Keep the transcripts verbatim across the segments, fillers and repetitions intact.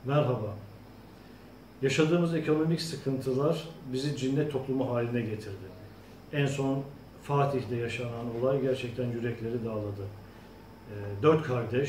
Merhaba. Yaşadığımız ekonomik sıkıntılar bizi cinnet toplumu haline getirdi. En son Fatih'te yaşanan olay gerçekten yürekleri dağladı. E, dört kardeş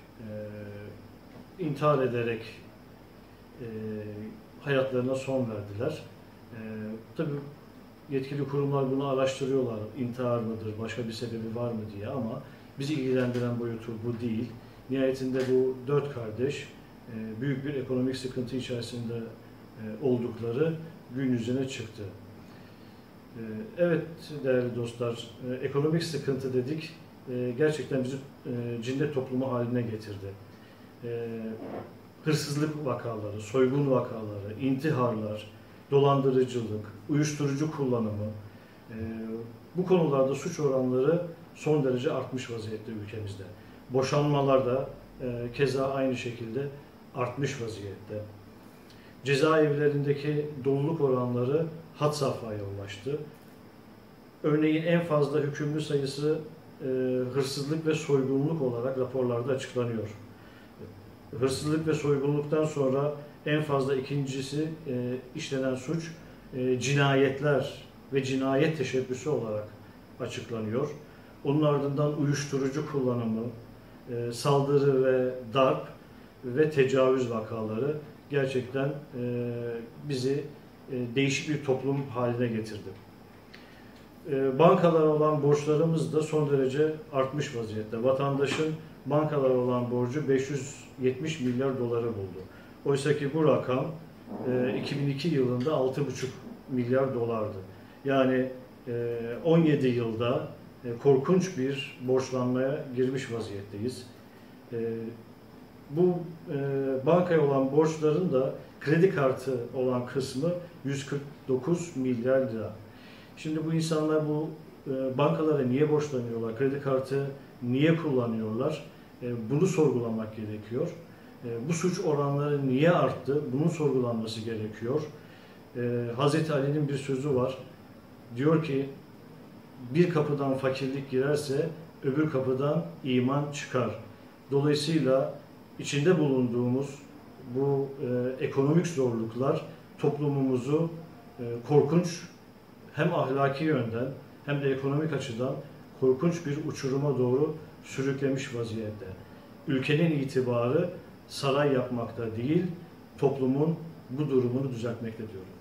e, intihar ederek e, hayatlarına son verdiler. E, tabii yetkili kurumlar bunu araştırıyorlar. İntihar mıdır, başka bir sebebi var mı diye, ama bizi ilgilendiren boyutu bu değil. Nihayetinde bu dört kardeş e, büyük bir ekonomik sıkıntı içerisinde e, oldukları gün yüzüne çıktı. E, evet değerli dostlar, e, ekonomik sıkıntı dedik, e, gerçekten bizi e, cinnet toplumu haline getirdi. E, hırsızlık vakaları, soygun vakaları, intiharlar, dolandırıcılık, uyuşturucu kullanımı, e, bu konularda suç oranları son derece artmış vaziyette ülkemizde. Boşanmalar da e, keza aynı şekilde artmış vaziyette. Cezaevlerindeki doluluk oranları had safhaya ulaştı. Örneğin en fazla hükümlü sayısı e, hırsızlık ve soygunluk olarak raporlarda açıklanıyor. Hırsızlık ve soygunluktan sonra en fazla ikincisi e, işlenen suç e, cinayetler ve cinayet teşebbüsü olarak açıklanıyor. Onun ardından uyuşturucu kullanımı, e, saldırı ve darp ve tecavüz vakaları gerçekten e, bizi e, değişik bir toplum haline getirdi. E, bankalara olan borçlarımız da son derece artmış vaziyette. Vatandaşın bankalara olan borcu beş yüz yetmiş milyar doları buldu. Oysa ki bu rakam e, iki bin iki yılında altı buçuk milyar dolardı. Yani e, on yedi yılda e, korkunç bir borçlanmaya girmiş vaziyetteyiz. E, bu e, bankaya olan borçların da kredi kartı olan kısmı yüz kırk dokuz milyar lira. Şimdi bu insanlar bu e, bankalara niye borçlanıyorlar? Kredi kartı niye kullanıyorlar? E, bunu sorgulamak gerekiyor. E, bu suç oranları niye arttı? Bunun sorgulanması gerekiyor. E, Hazreti Ali'nin bir sözü var. Diyor ki, bir kapıdan fakirlik girerse öbür kapıdan iman çıkar. Dolayısıyla içinde bulunduğumuz bu e, ekonomik zorluklar toplumumuzu e, korkunç, hem ahlaki yönden hem de ekonomik açıdan korkunç bir uçuruma doğru sürüklemiş vaziyette. Ülkenin itibarı saray yapmakta değil, toplumun bu durumunu düzeltmekte diyorum.